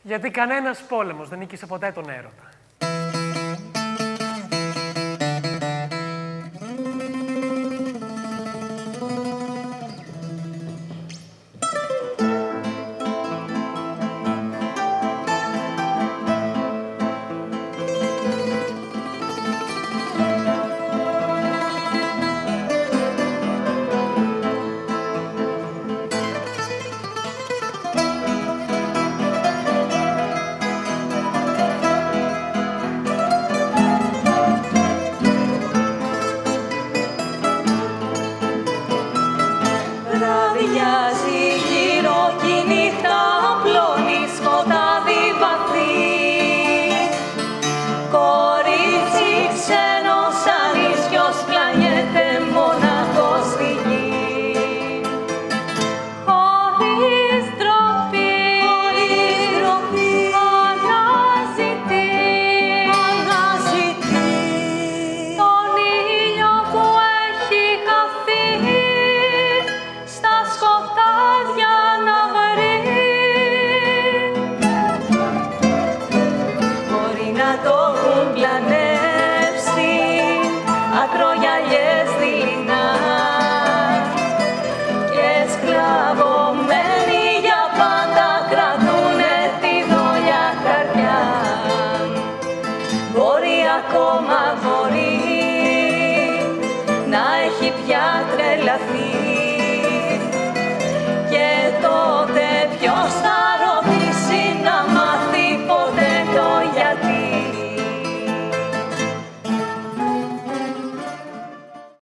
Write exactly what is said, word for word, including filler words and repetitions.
Γιατί κανένας πόλεμος δεν νίκησε ποτέ τον έρωτα. Βραδιάζει γύρω κι η νύχτα απλώνει σκοτάδι βαθύ. Κορίτσι ξένο σαν ίσιος πλανιέται μοναχός στη γη. Χωρίς ντροπή, χωρίς ντροπή, αναζητεί, αναζητεί τον ήλιο που έχει χαθεί. Στα σκοτάδια να βρει. Μπορεί να το έχουν πλανεύσει ακρογιαλιές δειλινά και σκλαβωμένοι για πάντα κρατούνε τη δόλια καρδιά. Μπορεί ακόμα, μπορεί να έχει πια τρελαθεί.